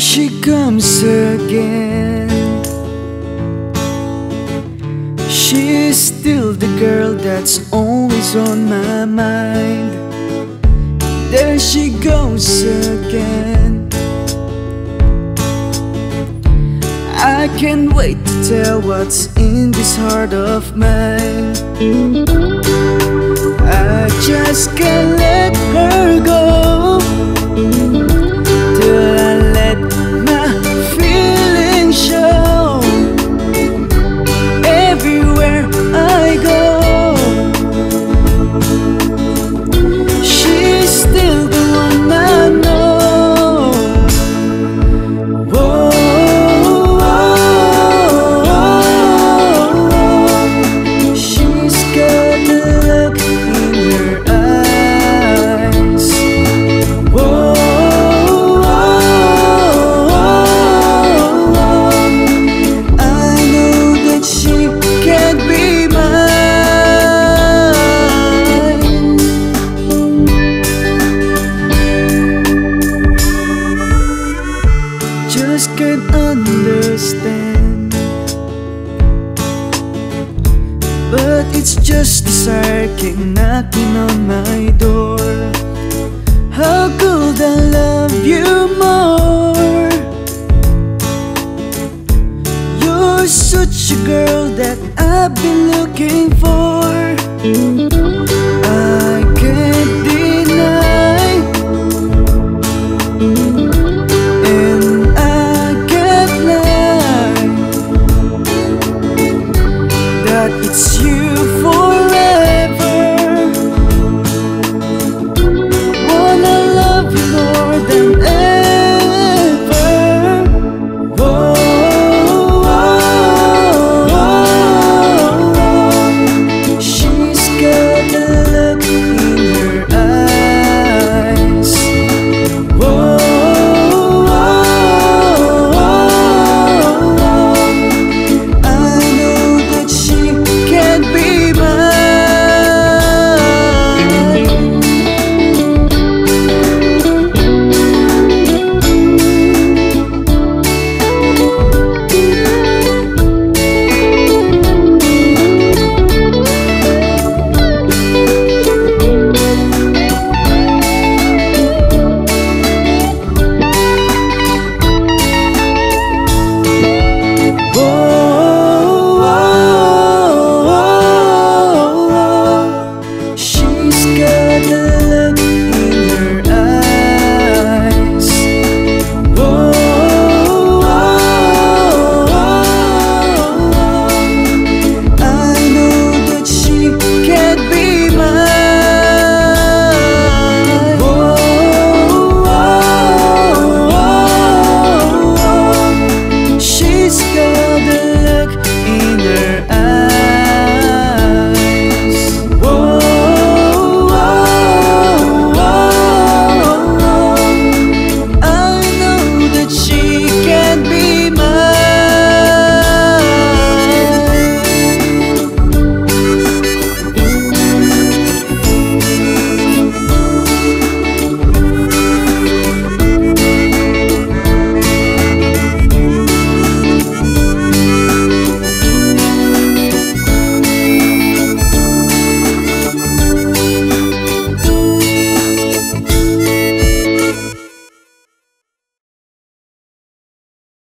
she comes again. She's still the girl that's always on my mind. There she goes again. I can't wait to tell what's in this heart of mine. I just can't let her go till I let my feelings show. Everywhere I go, she's still the one I know. Whoa, she's got the look in her eyes. Whoa, I know that she can't be mine. Just can't understand, but it's just desire keep knocking on my door. How could I love you more? You're such a girl that I've been looking for. I can't deny